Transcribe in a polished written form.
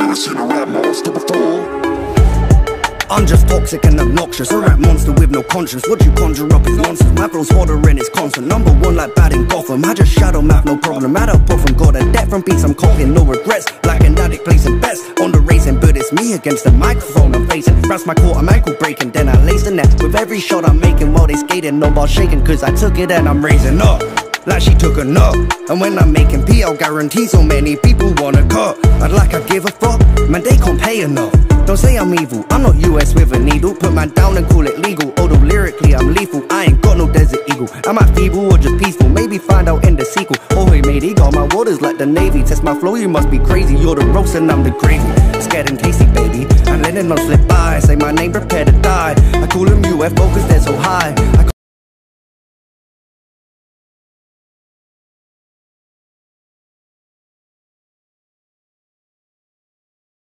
never seen a rap monster before. I'm just toxic and obnoxious, a rap monster with no conscience. What you conjure up is nonsense. My flow's harder and it's constant. Number one like bad in Gotham. I just shadow map, no problem. Add up from God a debt from beats I'm copying, no regrets. Like an addict placing bets on the racing, but it's me against the microphone I'm facing. Press my quarter, my ankle breaking, then I lace the net with every shot I'm making while they skating. No ball shaking, cause I took it and I'm raising up like she took a nut. And when I'm making P, I'll guarantee so many people wanna cut. I'd like I give a fuck, man they can't pay enough. Don't say I'm evil, I'm not US with a needle. Put man down and call it legal, although lyrically I'm lethal. I ain't got no desert eagle, am I feeble or just peaceful? Maybe find out in the sequel. Oh hey matey, got my waters like the Navy. Test my flow, you must be crazy. You're the roast and I'm the gravy. Scared and tasty baby, I'm letting them slip by. Say my name, prepare to die. I call them UFO cause they're so high.